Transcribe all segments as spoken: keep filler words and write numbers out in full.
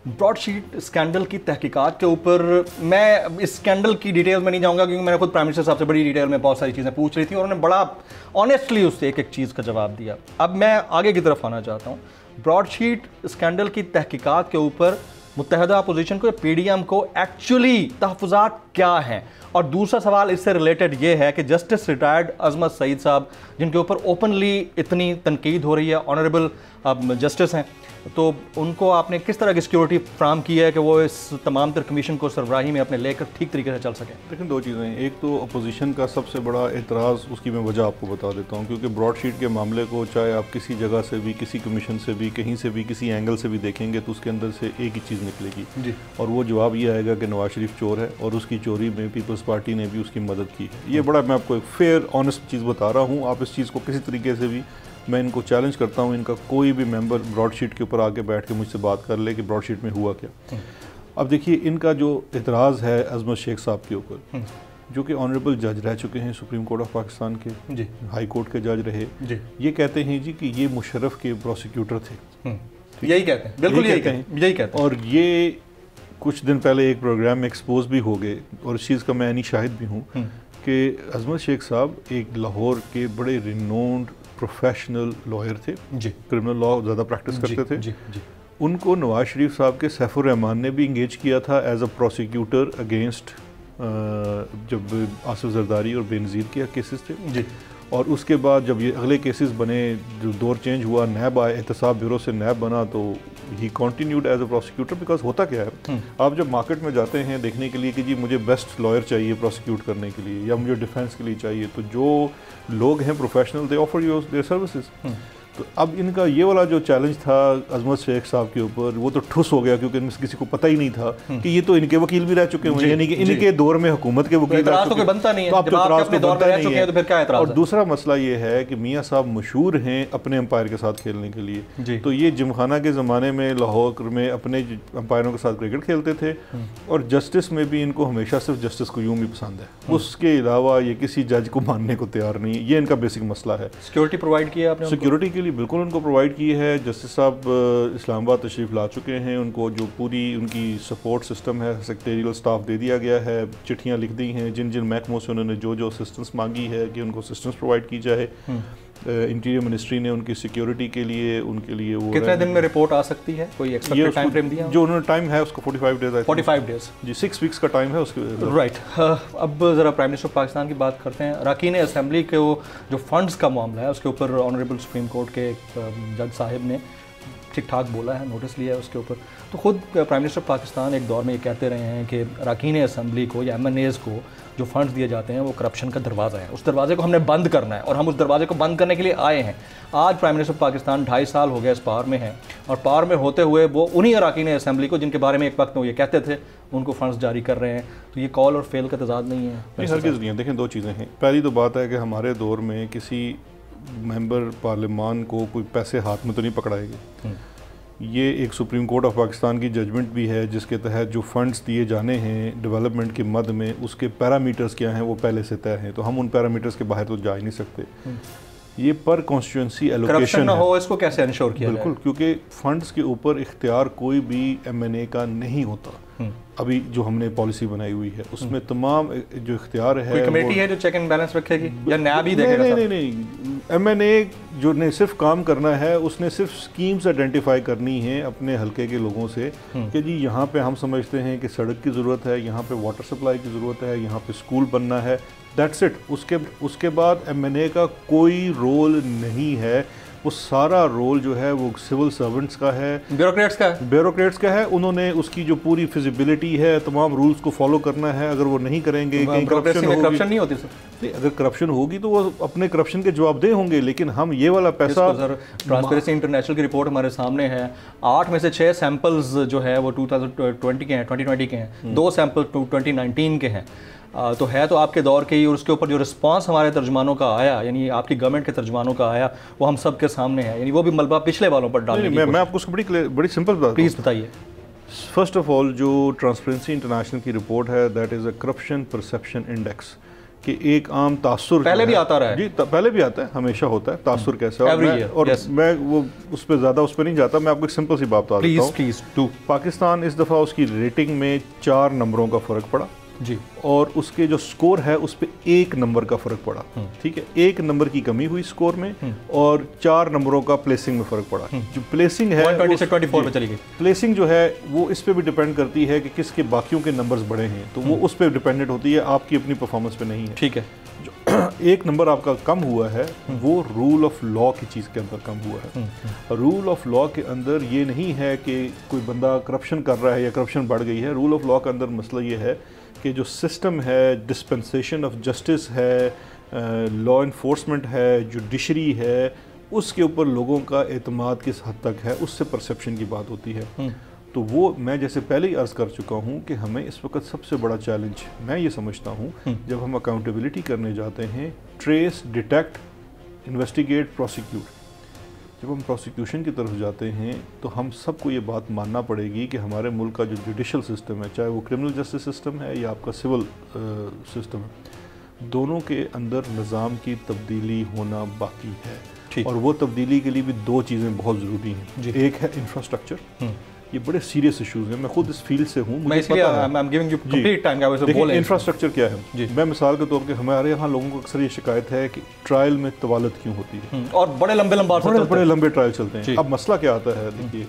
Broadsheet scandal की तहकीकात के ऊपर मैं इस स्कैंडल की डिटेल में नहीं जाऊंगा, क्योंकि मैंने खुद प्राइम मिनिस्टर साहब से बड़ी डिटेल में बहुत सारी चीज़ें पूछ रही थी और उन्होंने बड़ा ऑनेस्टली उससे एक एक चीज़ का जवाब दिया। अब मैं आगे की तरफ आना चाहता हूँ। ब्रॉडशीट स्कैंडल की तहकीकात के ऊपर मुत्तहदा अपोजिशन को या पी डी एम को एक्चुअली तहफ़्फ़ुज़ात क्या हैं, और दूसरा सवाल इससे रिलेटेड ये है कि जस्टिस रिटायर्ड अजमत सईद साहब, जिनके ऊपर ओपनली इतनी तनकीद हो रही है, ऑनरेबल जस्टिस हैं, तो उनको आपने किस तरह की सिक्योरिटी फ्राहम की है कि वो इस तमाम तर कमीशन को सरबराही में अपने लेकर ठीक तरीके से चल सकें? लेकिन दो चीज़ें हैं। एक तो अपोजिशन का सबसे बड़ा एतराज़, उसकी मैं वजह आपको बता देता हूँ, क्योंकि ब्रॉडशीट के मामले को चाहे आप किसी जगह से भी, किसी कमीशन से भी, कहीं से भी, किसी एंगल से भी देखेंगे तो उसके अंदर से एक ही चीज़ निकलेगी जी। और वो जवाब ये आएगा कि नवाज शरीफ चोर है और उसकी चोरी में पीपल्स पार्टी ने भी उसकी मदद की है। ये बड़ा मैं आपको एक फेयर ऑनेस्ट चीज़ बता रहा हूँ। आप इस चीज़ को किसी तरीके से भी, मैं इनको चैलेंज करता हूँ, इनका कोई भी मेंबर ब्रॉडशीट के ऊपर आके बैठ के मुझसे बात कर ले कि ब्रॉडशीट में हुआ क्या। अब देखिए, इनका जो इतराज़ है अजमत शेख साहब के ऊपर, जो कि ऑनरेबल जज रह चुके हैं सुप्रीम कोर्ट ऑफ पाकिस्तान के जी, हाई कोर्ट के जज रहे जी, ये कहते हैं जी कि ये मुशर्रफ के प्रोसिक्यूटर थे। यही कहते हैं, बिल्कुल यही कहते हैं, यही कहते हैं। और ये कुछ दिन पहले एक प्रोग्राम में एक्सपोज भी हो गए, और इस चीज़ का मैं नहीं शाहिद भी हूँ कि अजमत शेख साहब एक लाहौर के बड़े रिनोन्ड प्रोफेशनल लॉयर थे जी, क्रिमिनल लॉ ज़्यादा प्रैक्टिस करते थे जी, जी। उनको नवाज शरीफ साहब के सैफुर रहमान ने भी इंगेज किया था एज अ प्रोसिक्यूटर अगेंस्ट जब आसिफ जरदारी और बेनज़ीर के केसेस थे जी। और उसके बाद जब ये अगले केसेस बने, जो दौर चेंज हुआ, नैब आए, एहतसाब ब्यूरो से नैब बना, तो he continued as a prosecutor. Because होता क्या है, आप जब मार्केट में जाते हैं देखने के लिए कि जी मुझे बेस्ट लॉयर चाहिए प्रोसिक्यूट करने के लिए या मुझे डिफेंस के लिए चाहिए, तो जो लोग हैं professional, they offer you their services. तो अब इनका ये वाला जो चैलेंज था अजमत शेख साहब के ऊपर, वो तो ठुस हो गया, क्योंकि किसी को पता ही नहीं था कि ये तो इनके वकील भी रह चुके हैं, यानी कि इनके दौर में हुकूमत के वकील रह चुके हैं, बनता नहीं है, तो अब तो इतराज़ को बनता नहीं है, तो फिर क्या इतराज़ है? और दूसरा मसला ये है कि मियाँ साहब मशहूर हैं अपने अंपायर के साथ खेलने के लिए। तो ये जिमखाना के ज़माने में लाहौर में अपने अंपायरों के साथ क्रिकेट खेलते थे, और जस्टिस में भी इनको हमेशा सिर्फ जस्टिस क्यूम ही पसंद है, उसके अलावा ये किसी जज को मानने को तैयार नहीं है। ये इनका बेसिक मसला है। सिक्योरिटी प्रोवाइड किया आपने? सिक्योरिटी के लिए बिल्कुल उनको प्रोवाइड की है। जस्टिस साहब इस्लामाबाद तशरीफ़ ला चुके हैं, उनको जो पूरी उनकी सपोर्ट सिस्टम है, सेक्रेटरियल स्टाफ दे दिया गया है, चिट्ठियाँ लिख दी हैं जिन जिन महकमों से उन्होंने जो जो असिस्टेंस मांगी है कि उनको असिस्टेंस प्रोवाइड की जाए। इंटीरियर uh, मिनिस्ट्री ने उनकी सिक्योरिटी के लिए उनके लिए वो कितने दिन में रिपोर्ट आ सकती है? कोई एक्सपेक्टेड टाइम फ्रेम दिया? जो उन्होंने टाइम है उसको पैंतालीस डेज है। पैंतालीस डेज जी, सिक्स वीक्स का टाइम है उसके। Right right. अब ज़रा प्राइम मिनिस्टर पाकिस्तान की बात करते हैं। अरकान असेंबली के वो जो फंड्स का मामला है, उसके ऊपर ऑनरेबल सुप्रीम कोर्ट के जज साहिब ने ठीक ठाक बोला है, नोटिस लिया है उसके ऊपर। तो खुद प्राइम मिनिस्टर पाकिस्तान एक दौर में ये कहते रहे हैं कि अरकान असेंबली को या एम एन एज़ को जो फंड्स दिए जाते हैं वो करप्शन का दरवाज़ा है, उस दरवाजे को हमने बंद करना है और हम उस दरवाजे को बंद करने के लिए आए हैं। आज प्राइम मिनिस्टर पाकिस्तान ढाई साल हो गया इस पावर में है, और पावर में होते हुए वो उन्हीं अरकान असेंबली को, जिनके बारे में एक वक्त में वो ये कहते थे, उनको फंड्स जारी कर रहे हैं। तो ये कॉल और फेल का तजाद नहीं है? नहीं, हरगिज़ नहीं है। देखें, दो चीज़ें हैं। पहली तो बात है कि हमारे दौर में किसी मेंबर पार्लियामान को कोई पैसे हाथ में तो नहीं पकड़ाएंगे। ये एक सुप्रीम कोर्ट ऑफ पाकिस्तान की जजमेंट भी है, जिसके तहत जो फंड्स दिए जाने हैं डेवलपमेंट के मद में, उसके पैरामीटर्स क्या हैं वो पहले से तय हैं, तो हम उन पैरामीटर्स के बाहर तो जा ही नहीं सकते। ये पर कॉन्स्टिट्यूंसी एलोकेशन ना हो, इसको कैसे इंश्योर किया जाए? बिल्कुल, क्योंकि फंड्स के ऊपर इख्तियार कोई भी एम एन ए का नहीं होता। अभी जो हमने पॉलिसी बनाई हुई है उसमें तमाम जो इख्तियार है, कोई कमेटी है जो चेक एंड बैलेंस रखेगी या नैब ही देखेगा? नहीं नहीं नहीं, एम एन ए जो ने सिर्फ काम करना है, उसने सिर्फ स्कीम्स आइडेंटिफाई करनी है अपने हलके के लोगों से कि जी यहाँ पे हम समझते हैं कि सड़क की ज़रूरत है, यहाँ पे वाटर सप्लाई की ज़रूरत है, यहाँ पे स्कूल बनना है, दैट्स इट। उसके उसके बाद एम एन ए का कोई रोल नहीं है। वो सारा रोल जो है वो सिविल सर्वेंट्स का है, ब्यूरोक्रेट्स का है ब्यूरोक्रेट्स का है। उन्होंने उसकी जो पूरी फिजिबिलिटी है, तमाम रूल्स को फॉलो करना है। अगर वो नहीं करेंगे, कहीं करप्शन होगी, करप्शन नहीं होती सर? नहीं, अगर करप्शन होगी तो वो अपने करप्शन के जवाबदेह होंगे। लेकिन हम ये वाला पैसा, सर ट्रांसपेरेंसी इंटरनेशनल की रिपोर्ट हमारे सामने है, आठ में से छः सैंपल्स जो है वो टू थाउजेंड ट्वेंटी के हैं, ट्वेंटी ट्वेंटी के हैं, दो सैंपल ट्वेंटी नाइनटीन के हैं। आ, तो है तो आपके दौर के ही, और उसके ऊपर जो रिस्पांस हमारे तर्जुमानों का आया, यानी आपकी गवर्नमेंट के तर्जुमानों का आया, वो हम सब के सामने है, यानी वो भी मलबा पिछले वालों पर डालने की। मैं, मैं आपको उसको बड़ी बड़ी सिंपल बात प्लीज़ बताइए। फर्स्ट ऑफ ऑल, जो ट्रांसपेरेंसी इंटरनेशनल की रिपोर्ट है, that is a corruption perception index. कि एक आम तासुर पहले भी आता रहा है जी, पहले भी आता है, हमेशा होता है तासुर कैसा है। और, मैं, और yes. मैं वो उस पर ज़्यादा उस पर नहीं जाता, मैं आपको एक सिंपल सी बात बता देता हूँ। प्लीज प्लीज पाकिस्तान इस दफ़ा उसकी रेटिंग में चार नंबरों का फ़र्क पड़ा जी, और उसके जो स्कोर है उस पर एक नंबर का फ़र्क पड़ा, ठीक है, एक नंबर की कमी हुई स्कोर में और चार नंबरों का प्लेसिंग में फ़र्क पड़ा। जो प्लेसिंग है वन ट्वेंटी से ट्वेंटी फोर पे चली गई। प्लेसिंग जो है वो इस पे भी डिपेंड करती है कि किसके बाकियों के नंबर्स बड़े हैं, तो वो उस पर डिपेंडेंट होती है, आपकी अपनी परफॉर्मेंस पे नहीं है। ठीक है, जो एक नंबर आपका कम हुआ है वो रूल ऑफ लॉ की चीज़ के अंदर कम हुआ है। रूल ऑफ लॉ के अंदर ये नहीं है कि कोई बंदा करप्शन कर रहा है या करप्शन बढ़ गई है। रूल ऑफ लॉ के अंदर मसला ये है कि जो सिस्टम है, डिस्पेंसेशन ऑफ जस्टिस है, लॉ इन्फोर्समेंट है, जुडिशरी है, उसके ऊपर लोगों का एतमाद किस हद तक है, उससे परसेप्शन की बात होती है। तो वो मैं जैसे पहले ही अर्ज़ कर चुका हूँ कि हमें इस वक्त सबसे बड़ा चैलेंज मैं ये समझता हूँ, जब हम अकाउंटेबिलिटी करने जाते हैं, ट्रेस, डिटेक्ट, इन्वेस्टिगेट, प्रोसिक्यूट, जब हम प्रोसिक्यूशन की तरफ जाते हैं तो हम सबको ये बात मानना पड़ेगी कि हमारे मुल्क का जो जुडिशल सिस्टम है, चाहे वो क्रिमिनल जस्टिस सिस्टम है या आपका सिविल सिस्टम है, दोनों के अंदर निज़ाम की तब्दीली होना बाकी है। और वो तब्दीली के लिए भी दो चीज़ें बहुत ज़रूरी हैं। एक है इंफ्रास्ट्रक्चर, ये बड़े सीरियस इश्यूज हैं, मैं खुद इस फील्ड से हूँ, मैं इसलिए I am giving you complete time. देखिए इंफ्रास्ट्रक्चर क्या है, मैं मिसाल के तौर पे हमारे यहाँ लोगों को अक्सर ये शिकायत है कि ट्रायल में तवालत क्यों होती है और बड़े लंबे लंबे बड़े बड़े लंबे ट्रायल चलते हैं। अब मसला क्या आता है, देखिए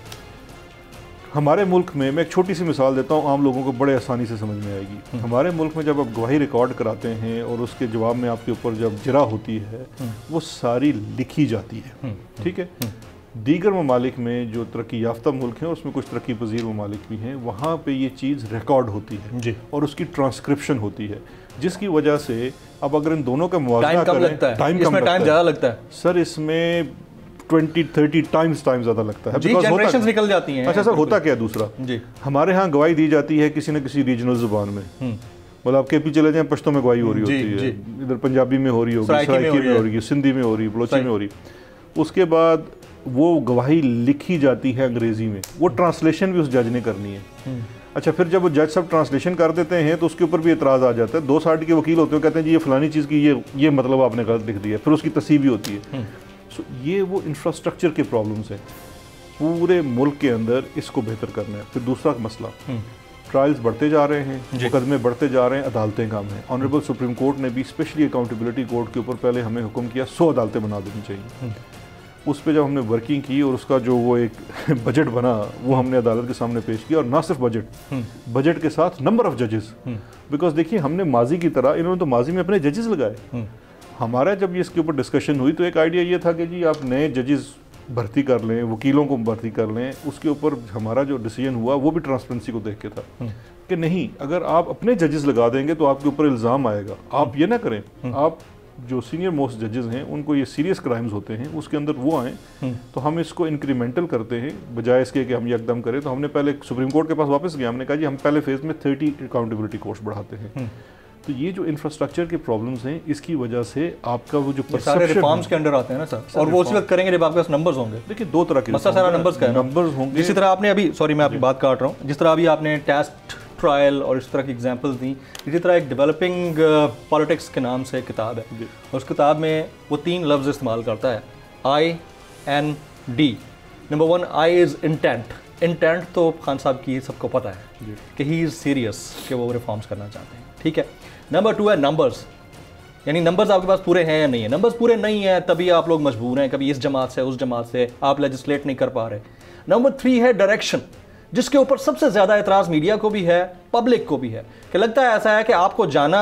हमारे मुल्क में, मैं एक छोटी सी मिसाल देता हूँ, आम लोगों को बड़े आसानी से समझ में आएगी। हमारे मुल्क में जब आप गवाही रिकॉर्ड कराते हैं और उसके जवाब में आपके ऊपर जब जरा होती है, वो सारी लिखी जाती है, ठीक है। दीगर ममालिक में जो तरक्की याफ्ता मुल्क हैं, उसमें कुछ तरक्की पजीर ममालिक भी हैं, वहाँ पे ये चीज़ रिकॉर्ड होती है जी, और उसकी ट्रांसक्रिप्शन होती है, जिसकी वजह से अब अगर इन दोनों का मुआवजा करें, टाइम कम लगता है, ज़्यादा लगता है सर, इसमें ट्वेंटी थर्टी टाइम्स टाइम ज़्यादा लगता है, जनरेशंस निकल जाती हैं। अच्छा सर, होता क्या है दूसरा जी, हमारे यहाँ गवाही दी जाती है किसी न किसी रीजनल जुबान में, मतलब आप के पी चले जाएं, पश्तो में गवाही हो रही होती है, इधर पंजाबी में हो रही होगी, सराइकी में हो रही है, सिंधी में हो रही है, बलोची में हो रही है। उसके बाद वो गवाही लिखी जाती है अंग्रेजी में, वो ट्रांसलेशन भी उस जज ने करनी है। अच्छा, फिर जब वो जज सब ट्रांसलेशन कर देते हैं तो उसके ऊपर भी एतराज़ आ जाता है। दो साइड के वकील होते हैं, कहते हैं जी ये फलानी चीज़ की ये ये मतलब आपने गलत लिख दिया, फिर उसकी तस्दीक भी होती है। सो ये वो इंफ्रास्ट्रक्चर के प्रॉब्लम्स हैं पूरे मुल्क के अंदर, इसको बेहतर करना है। फिर दूसरा मसला, ट्रायल्स बढ़ते जा रहे हैं, मुकदमे बढ़ते जा रहे हैं, अदालतें कम हैं। ऑनरेबल सुप्रीम कोर्ट ने भी स्पेशली अकाउंटेबिलिटी कोर्ट के ऊपर पहले हमें हुक्म किया सौ अदालतें बना देनी चाहिए। उस पर जब हमने वर्किंग की और उसका जो वो एक बजट बना वो हमने अदालत के सामने पेश किया, और ना सिर्फ बजट, बजट के साथ नंबर ऑफ जजेस। बिकॉज देखिए, हमने माजी की तरह, इन्होंने तो माजी में अपने जजेस लगाए। हमारा जब ये इसके ऊपर डिस्कशन हुई तो एक आइडिया ये था कि जी आप नए जजेस भर्ती कर लें, वकीलों को भर्ती कर लें। उसके ऊपर हमारा जो डिसीजन हुआ वो भी ट्रांसपेरेंसी को देख के था कि नहीं, अगर आप अपने जजेस लगा देंगे तो आपके ऊपर इल्ज़ाम आएगा। आप ये ना करें, आप जो सीनियर मोस्ट जजेस हैं उनको ये सीरियस क्राइम्स होते हैं उसके अंदर वो आएँ, तो हम इसको इंक्रीमेंटल करते हैं बजाय इसके कि हम यकदम करें। तो हमने पहले सुप्रीम कोर्ट के पास वापस गया, हमने कहा जी हम पहले फेज में थर्टी अकाउंटेबिलिटी कोर्स बढ़ाते हैं। तो ये जो इंफ्रास्ट्रक्चर के प्रॉब्लम्स हैं, इसकी वजह से आपका वो जो सारे रिफॉर्म्स के अंडर आते हैं ना सर, और वो उसी वक्त करेंगे जब आपके पास नंबर्स होंगे। देखिए दो तरह के मसला सारा नंबर्स का है, नंबर्स होंगे। जिस तरह आपने अभी, सॉरी मैं आपकी बात काट रहा हूँ, जिस तरह अभी आपने टेस्ट, ट्रायल और इस तरह की एग्जांपल्स दी, इसी तरह एक डेवलपिंग पॉलिटिक्स के नाम से एक किताब है, और उस किताब में वो तीन लफ्ज़ इस्तेमाल करता है, I N D. Number one, I is intent. Intent तो खान साहब की सबको पता है कि ही इज़ सीरियस, कि वो रिफॉर्म्स करना चाहते हैं, ठीक है। नंबर टू है नंबर्स, यानी नंबर्स आपके पास पूरे हैं या नहीं है। नंबर्स पूरे नहीं है तभी आप लोग मजबूर हैं, कभी इस जमात से उस जमात से आप लेजिस्लेट नहीं कर पा रहे। नंबर थ्री है डायरेक्शन, जिसके ऊपर सबसे ज़्यादा एतराज़ मीडिया को भी है, पब्लिक को भी है, कि लगता है ऐसा है कि आपको जाना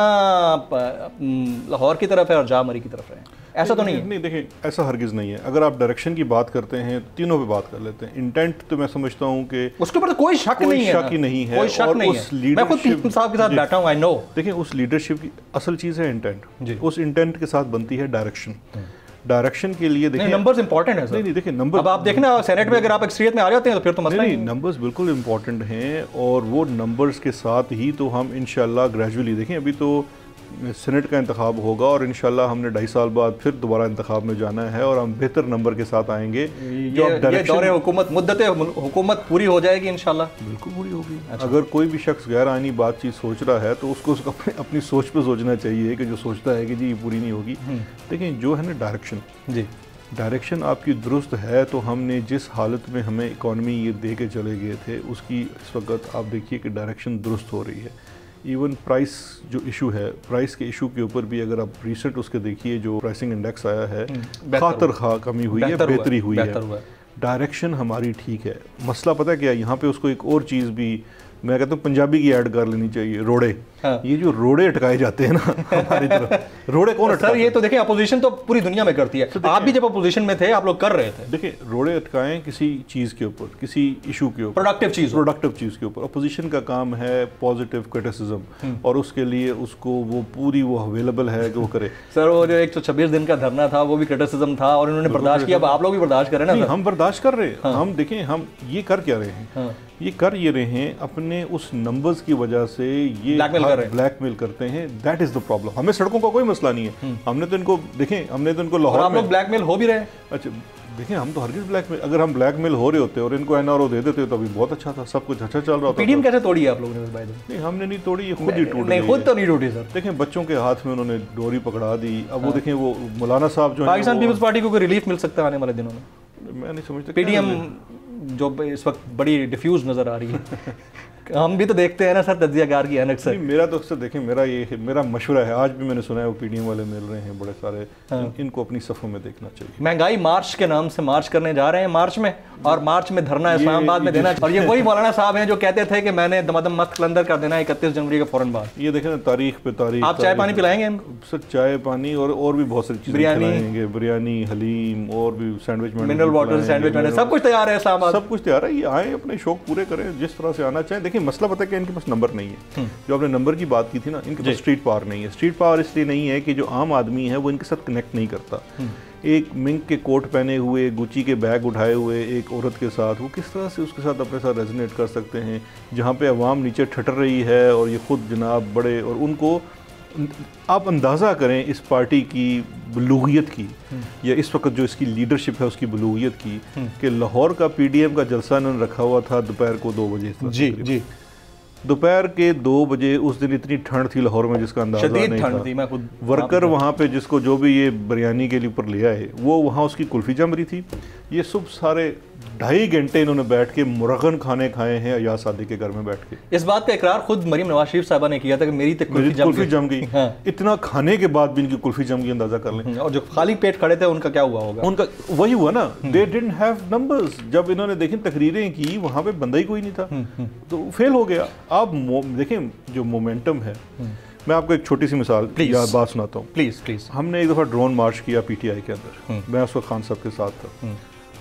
लाहौर की तरफ है और जा मरी की तरफ है। ऐसा तो नहीं है। नहीं, देखिए ऐसा हरगिज़ नहीं है। अगर आप डायरेक्शन की बात करते हैं, तीनों पे बात कर लेते हैं। इंटेंट तो मैं समझता हूँ कि उसके ऊपर तो कोई शक नहीं है, शक ही नहीं है, कोई शक नहीं है। मैं खुद पीएम साहब के साथ बैठा हूँ, आई नो। देखिए उस लीडरशिप की असल चीज़ है इंटेंट, उस इंटेंट के साथ बनती है डायरेक्शन। डायरेक्शन के लिए देखिए नंबर्स इंपॉर्टेंट है सर। नहीं नहीं देखिए नंबर, अब आप देखना सेनेट में अगर आप अक्सरियत में आ जाते हैं तो फिर तो मसला नहीं, नंबर्स बिल्कुल इंपॉर्टेंट हैं, और वो नंबर्स के साथ ही तो हम इंशाल्लाह ग्रेजुअली, देखें अभी तो सेनेट का इंतखाब होगा और इंशाल्लाह हमने ढाई साल बाद फिर दोबारा इंतखाब में जाना है और हम बेहतर नंबर के साथ आएंगे। जो ये दौरे हुकूमत मुद्दत हुकूमत पूरी हो जाएगी इंशाल्लाह, बिल्कुल पूरी होगी। अच्छा। अगर कोई भी शख्स गैर आईनी बातचीत सोच रहा है तो उसको उसको अपनी, अपनी सोच पे सोचना चाहिए कि जो सोचता है कि जी ये पूरी नहीं होगी। लेकिन जो है ना डायरेक्शन, जी डायरेक्शन आपकी दुरुस्त है तो हमने जिस हालत में हमें इकॉनमी ये दे के चले गए थे उसकी इस वक्त आप देखिए कि डायरेक्शन दुरुस्त हो रही है। इवन प्राइस जो इशू है, प्राइस के इशू के ऊपर भी अगर आप रिसेंट उसके देखिए जो प्राइसिंग इंडेक्स आया है खातर खा कमी हुई है, बेहतरी हुई है, डायरेक्शन हमारी ठीक है। मसला पता है क्या, यहाँ पे उसको एक और चीज़ भी मैं कहता हूँ पंजाबी की ऐड कर लेनी चाहिए, रोड़े। हाँ। ये जो रोड़े अटकाए जाते हैं ना हमारी तरफ, रोड़े कौन अटकाए? सर ये तो देखिए अपोजिशन तो पूरी दुनिया में करती है, तो आप भी जब अपोजिशन में थे आप लोग कर रहे थे। देखिए रोड़े अटकाएं किसी चीज़ के ऊपर, किसी इशू के ऊपर, प्रोडक्टिव चीज़ प्रोडक्टिव चीज़ के ऊपर। अपोजिशन का काम है पॉजिटिव क्रिटिसिज्म और उसके लिए उसको वो पूरी वो अवेलेबल है कि वो करे। सर वो जो एक सौ छब्बीस दिन का धरना था वो भी क्रिटिसिज्म था और उन्होंने बर्दाश्त किया, आप लोग भी बर्दाश्त करें ना। हम बर्दाश्त कर रहे हैं। हम देखें हम ये कर क्या रहे हैं, ये कर ये रहे हैं अपने उस नंबर्स की वजह से ये ब्लैकमेल कर रहे हैं, ब्लैकमेल करते हैं। That is the problem. हमें सड़कों का कोई मसला नहीं है, हमने तो इनको देखें, हमने तो इनको लाहौर में, आप लोग ब्लैकमेल हो भी रहे हैं। अच्छा देखें हम तो हरगिज़ ब्लैकमेल, अगर हम ब्लैकमेल हो रहे होते और इनको एनआरओ दे देते तो अभी बहुत अच्छा था, सब कुछ अच्छा चल रहा था। पीडीएम कैसे तोड़ी है आप लोगों ने? नहीं हमने नहीं तोड़ी, ये खुद ही टूट गई। खुद तो नहीं टूटी सर। देखें बच्चों के हाथ में उन्होंने डोरी पकड़ा दी। अब वो देखें वो मौलाना साहब जो पाकिस्तान पीपल्स पार्टी को कोई रिलीफ मिल सकता है आने वाले दिनों में? मैं नहीं समझता। पीडीएम जो इस वक्त बड़ी डिफ्यूज नजर आ रही है हम भी तो देखते हैं ना सर तज्जियाकार की अनक सर। मेरा तो अक्सर देखें मेरा ये मेरा मशवरा है, आज भी मैंने सुना है वो पीडीएम वाले मिल रहे हैं बड़े सारे। हाँ। इन, इनको अपनी सफ़ों में देखना चाहिए। महंगाई मार्च के नाम से मार्च करने जा रहे हैं मार्च में, और मार्च में धरना इस्लामाबाद में देना। और ये वही मौलाना साहब हैं जो कहते थे कि मैंने दमादम मस्त कलंदर कर देना इकतीस जनवरी के फौरन बाद। ये देखें ना तारीख पे तारीख। आप चाय पानी पिलाएंगे सर? चाय पानी और और भी बहुत सारी चीज़ें खिलाएंगे, बिरयानी, हलीम और भी सैंडविच, मिनरल वाटर, सैंडविच, सब कुछ तैयार है इस्लामाबाद, सब कुछ तैयार है। ये आए अपने शौक पूरे करें जिस तरह से आना चाहें। देखिए मसला पता है कि इनके पास नंबर नहीं है। जो आपने नंबर की बात की थी ना, इनके पास स्ट्रीट पावर नहीं है। स्ट्रीट पावर इसलिए नहीं है कि जो आम आदमी है वो इनके साथ कनेक्ट नहीं करता। एक मिंक के कोट पहने हुए, गुची के बैग उठाए हुए एक औरत के साथ वो किस तरह से उसके साथ अपने साथ रेजोनेट कर सकते हैं, जहाँ पे अवाम नीचे ठटर रही है और ये खुद जनाब बड़े। और उनको आप अंदाज़ा करें इस पार्टी की बलूगियत की या इस वक्त जो इसकी लीडरशिप है उसकी बलूगियत की, कि लाहौर का पीडीएम का जलसा इन्होंने रखा हुआ था दोपहर को दो बजे। जी जी दोपहर के दो बजे उस दिन इतनी ठंड थी लाहौर में जिसका अंदाजा नहीं था। थी, मैं खुद वर्कर वहाँ पे जिसको जो भी ये बिरयानी के लिए ऊपर ले आए वो वहाँ उसकी कुल्फ़ी जम रही थी। ये सुबह सारे ढाई घंटे इन्होंने बैठ के मुरगन खाने खाए हैं अयाज सादी के घर में बैठ के। इस बात का इकरार खुद मरीम नवाज शरीफ साहबा ने किया था कि मेरी तो कुल्फी जम, जम गई। हाँ। इतना खाने के बाद भी इनकी कुल्फी जम गई, अंदाजा कर लें। और जो खाली पेट खड़े थे उनका क्या हुआ होगा? उनका वही हुआ ना, दे डिडंट हैव नंबर्स। जब इन्होंने देखी तकरीरें की वहाँ पे बंदा ही कोई नहीं था तो फेल हो गया। आप देखें जो मोमेंटम है, मैं आपको एक छोटी सी मिसाल या बात सुनाता हूँ प्लीज प्लीज। हमने एक दफ़ा ड्रोन मार्च किया पीटीआई के अंदर, मैं उस वक्त खान साहब के साथ था।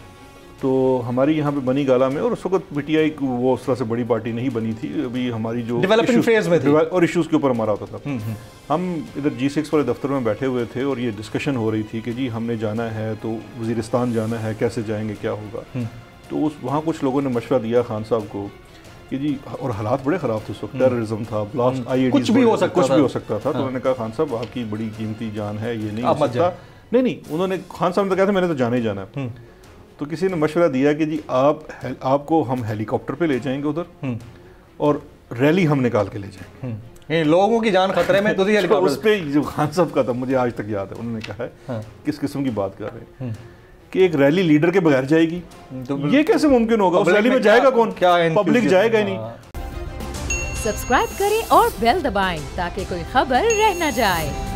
तो हमारी यहाँ पे बनी गाला में, और उस वक्त पीटीआई वो उस तरह से बड़ी पार्टी नहीं बनी थी अभी, हमारी जो डेवलपिंग फेज में थी और इश्यूज़ के ऊपर हमारा होता था। हम इधर जी सिक्स वाले दफ्तर में बैठे हुए थे और ये डिस्कशन हो रही थी कि जी हमने जाना है तो वज़ीरिस्तान जाना है, कैसे जाएंगे, क्या होगा। तो उस वहाँ कुछ लोगों ने मशवरा दिया खान साहब को कि जी, और हालात बड़े ख़राब थे उस वक्त, टेररिज्म था, ब्लास्ट, आई कुछ भी हो सकता कुछ भी हो सकता था। तो उन्होंने कहा खान साहब आपकी बड़ी कीमती जान है, ये नहीं हो सकता। नहीं नहीं उन्होंने खान साहब ने कहा था मैंने तो जाना ही जाना है। तो किसी ने मशवरा दिया कि जी आप आपको हम हेलीकॉप्टर पे ले जाएंगे उधर और रैली हम निकाल के ले जाएंगे, लोगों की जान खतरे में। तो हेलीकॉप्टर उस पे जो खान साहब का था मुझे आज तक याद है, उन्होंने कहा है हाँ। किस किस्म की बात कर रहे हैं कि एक रैली लीडर के बगैर जाएगी, तो ये कैसे मुमकिन होगा? उस रैली में जाएगा कौन? क्या पब्लिक जाएगा ही नहीं। सब्सक्राइब करें और बेल दबाएं ताकि कोई खबर रह न जाए।